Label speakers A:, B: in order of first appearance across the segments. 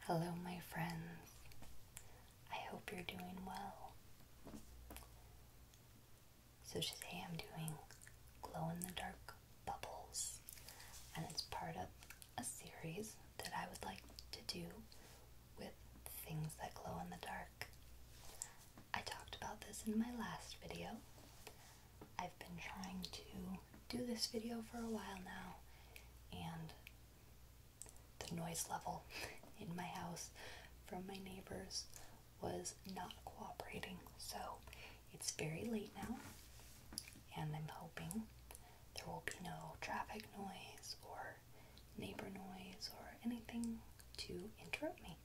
A: Hello, my friends. I hope you're doing well. So today I'm doing glow in the dark bubbles, and it's part of a series that I would like to do with things that glow in the dark. I talked about this in my last video. I've been trying to do this video for a while now, and the noise level in my house from my neighbors was not cooperating. So it's very late now, and I'm hoping there will be no traffic noise or neighbor noise or anything to interrupt me.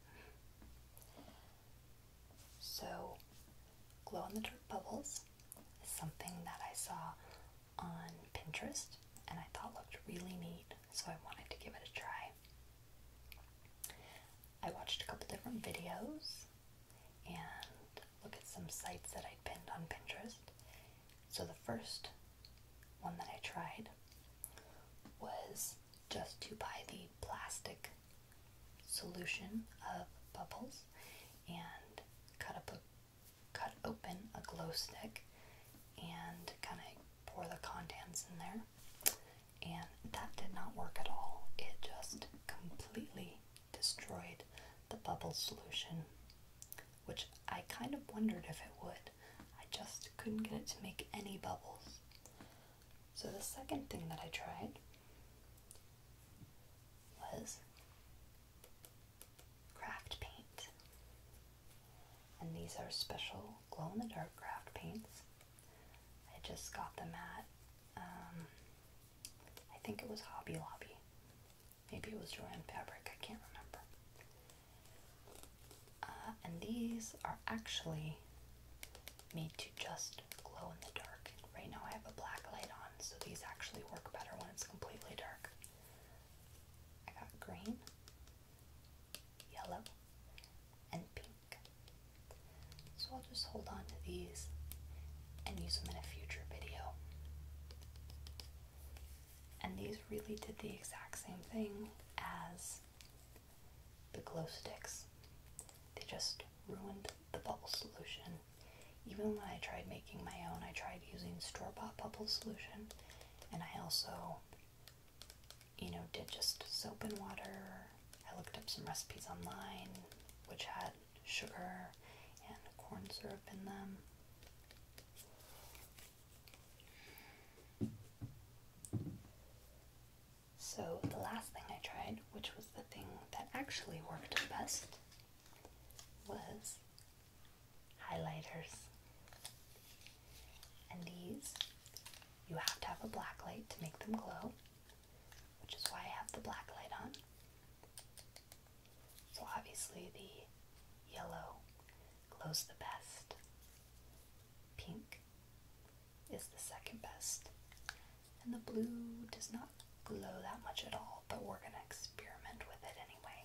A: So glow in the dark bubbles is something that I saw on Pinterest and I thought looked really neat, so I wanted to give it a try. I watched a couple different videos and looked at some sites that I'd pinned on Pinterest. So the first one that I tried was just to buy the plastic solution of bubbles and cut open a glow stick and kind of pour the contents in there, and that did not work at all. It just completely destroyed the bubble solution, which I kind of wondered if it would. I just couldn't get it to make any bubbles. So the second thing that I tried was craft paint. And these are special glow-in-the-dark craft paints. I just got them at, I think it was Hobby Lobby. Maybe it was Joanne Fabric, I can't remember. And these are actually made to just glow in the dark. Right now I have a black light on, so these actually work better when it's completely dark. I got green, yellow, and pink. So I'll just hold on to these and use them in a future video. And these really did the exact same thing as the glow sticks. They just ruined the bubble solution. Even when I tried making my own, I tried using store-bought bubble solution, and I also, did just soap and water. I looked up some recipes online which had sugar and corn syrup in them. So the last thing I tried, which was the thing that actually worked best, was highlighters. And these, you have to have a black light to make them glow, which is why I have the black light on. So obviously the yellow glows the best. Pink is the second best. And the blue does not glow that much at all, but we're going to experiment with it anyway.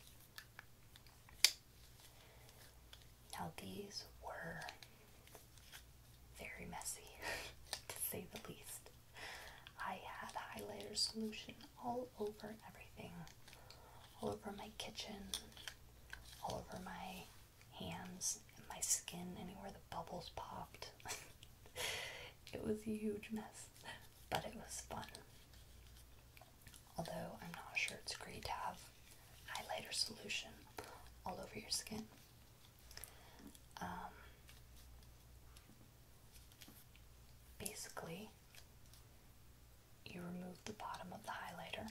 A: Now these were very messy, to say the least. I had highlighter solution all over everything, all over my kitchen, all over my hands and my skin, anywhere the bubbles popped. It was a huge mess, but it was fun. Although I'm not sure it's great to have highlighter solution all over your skin. Basically, you remove the bottom of the highlighter.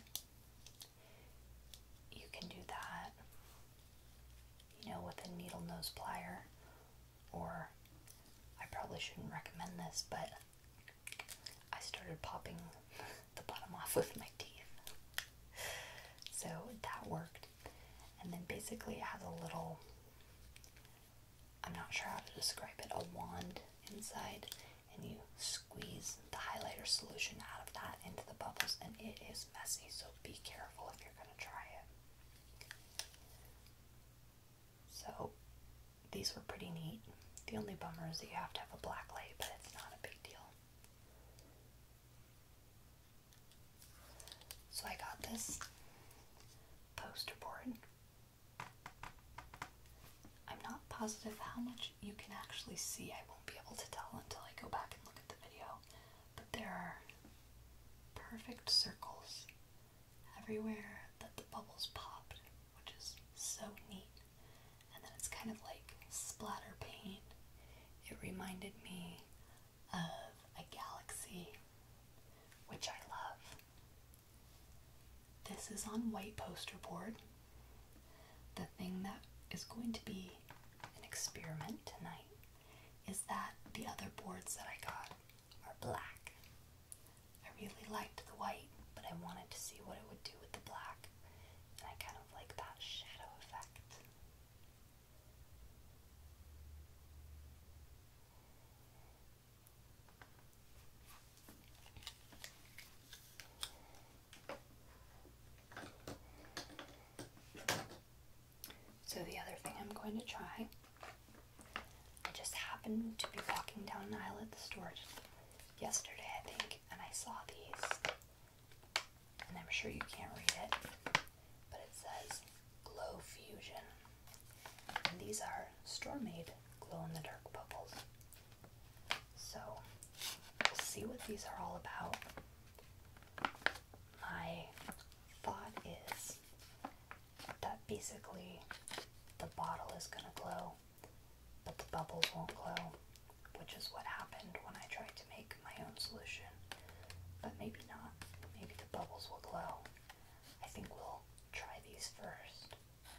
A: You can do that, with a needle nose plier, or I probably shouldn't recommend this, but I started popping the bottom off with my teeth. So that worked. And then basically it has a little, I'm not sure how to describe it, a wand inside, and you squeeze the highlighter solution out of that into the bubbles, and it is messy, so be careful if you're going to try it. So these were pretty neat. The only bummer is that you have to have a black light, but it's not a big deal. So I got this poster board, positive how much you can actually see. I won't be able to tell until I go back and look at the video. But there are perfect circles everywhere that the bubbles popped, which is so neat. And then it's kind of like splatter paint. It reminded me of a galaxy, which I love. This is on white poster board. The thing that is going to be an experiment tonight is that the other boards that I got are black. I really liked the white, but I wanted to see what it would do with the black, and I kind of like that shadow effect. So the other thing I'm going to try, I just happened to be walking down an aisle at the store yesterday, I think, and I saw these, and I'm sure you can't read it, but it says Glow Fusion, and these are store-made glow-in-the-dark bubbles. So we'll see what these are all about. My thought is that basically the bottle is going to glow, but the bubbles won't glow, which is what happened when I tried to make my own solution. But maybe not. Maybe the bubbles will glow. I think we'll try these first.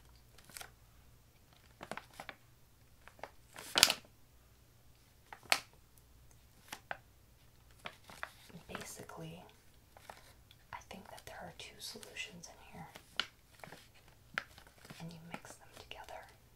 A: Basically, I think that there are two solutions in here, and you mix them together.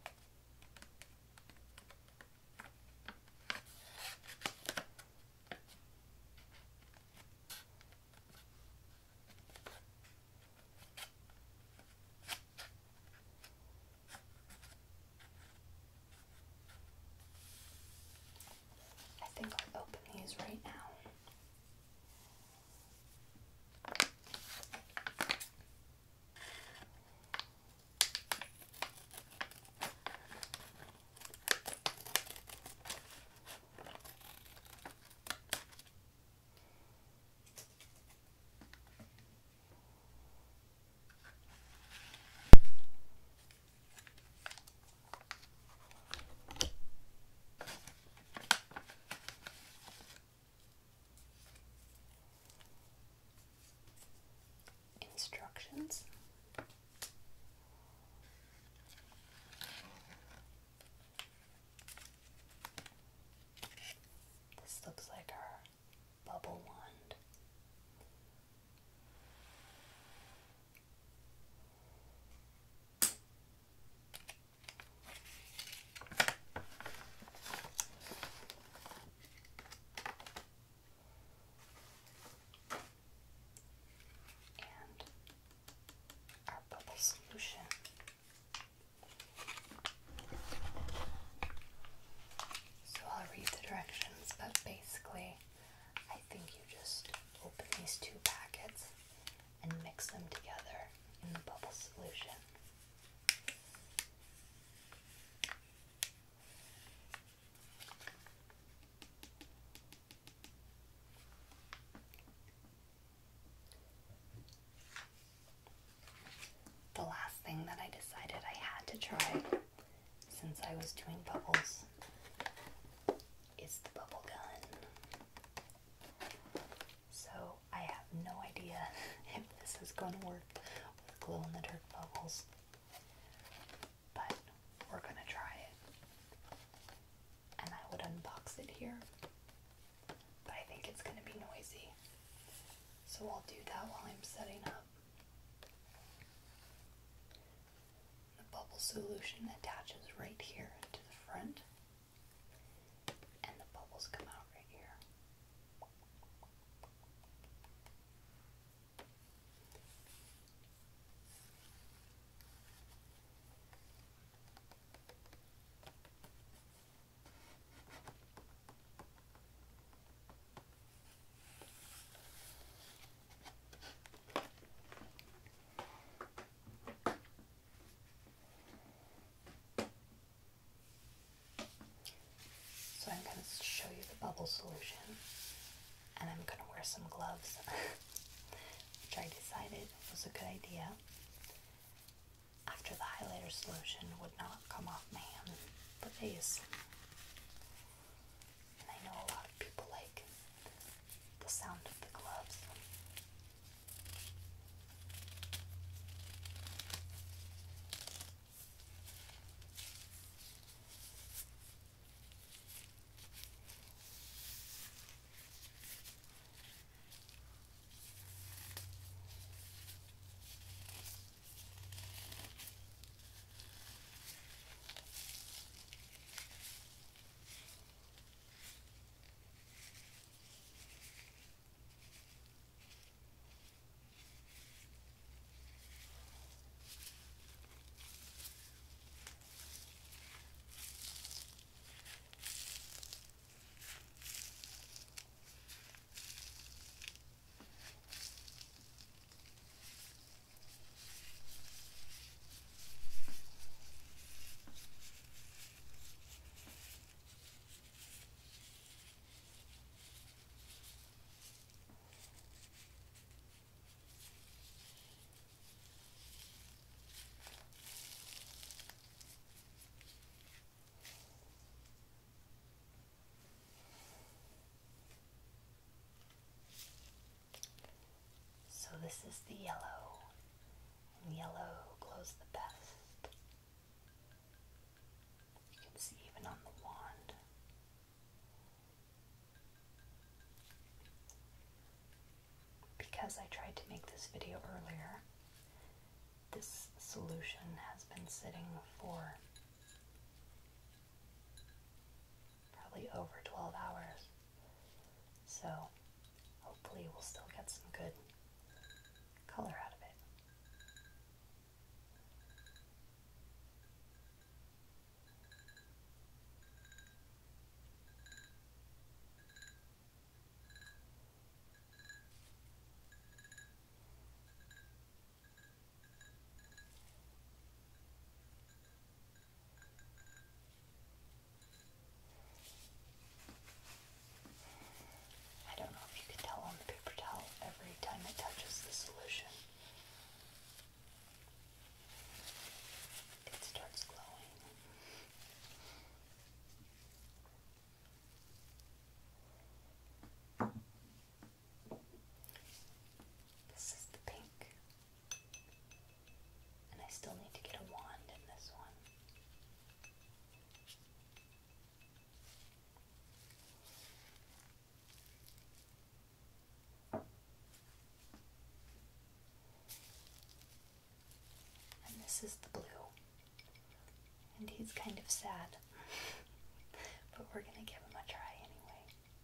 A: I think I'll open these right now. Instructions. This looks like our bubble wand. And our bubble solution. So I'll read the directions, but basically I think you just open these two packets and mix them together in the bubble solution. The last thing that I decided I had to try, since I was doing bubbles, is the bubble gun. So I have no idea if this is going to work with glow-in-the-dark bubbles, but we're going to try it. And I would unbox it here, but I think it's going to be noisy. So I'll do that while I'm setting up. The bubble solution attaches right here to the front, and the bubbles come out right here. show you the bubble solution, and I'm gonna wear some gloves, which I decided was a good idea after the highlighter solution would not come off my hand, the face. And I know a lot of people like the sound of the gloves. So this is the yellow, and yellow glows the best. You can see even on the wand. Because I tried to make this video earlier, this solution has been sitting for probably over 12 hours. So hopefully we'll still get some good color out of it. I don't know if you can tell on the paper towel every time it touches the solution, it starts glowing. This is the pink, and I still need to get a wand in this one. And this is the blue, and he's kind of sad, but we're gonna give him a try anyway.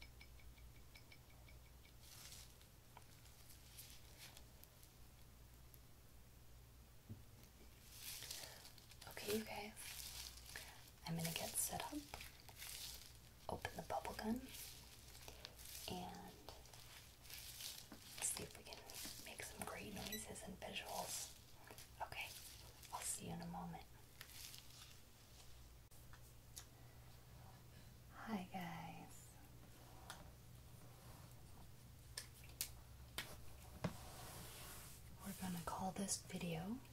A: Okay, you guys, I'm gonna get set up, open the bubble gun, and see if we can make some great noises and visuals. Okay, I'll see you in a moment. Hi guys. We're gonna call this video